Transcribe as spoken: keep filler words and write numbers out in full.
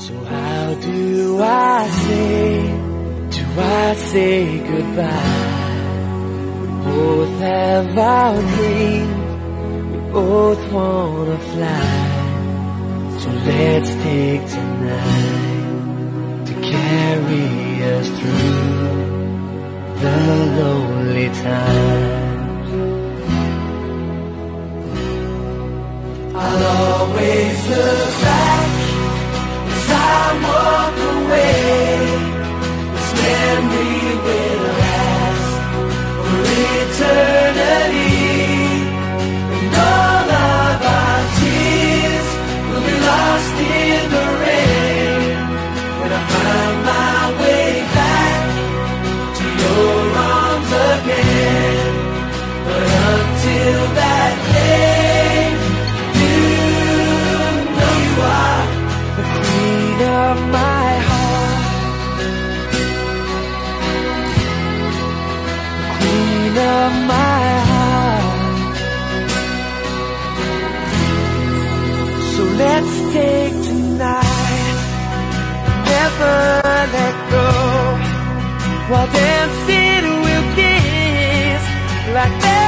So how do I say, do I say goodbye? We both have our dreams, we both wanna fly. So let's take tonight to carry us through the lonely times. I'll always look back as I walk away. This memory will last for eternity, and all of our tears will be lost in the rain when I find my way back to your arms again. But until that day, you know you are the queen of my heart, the queen of my heart. So let's take tonight, never let go, while dancing we'll kiss like that.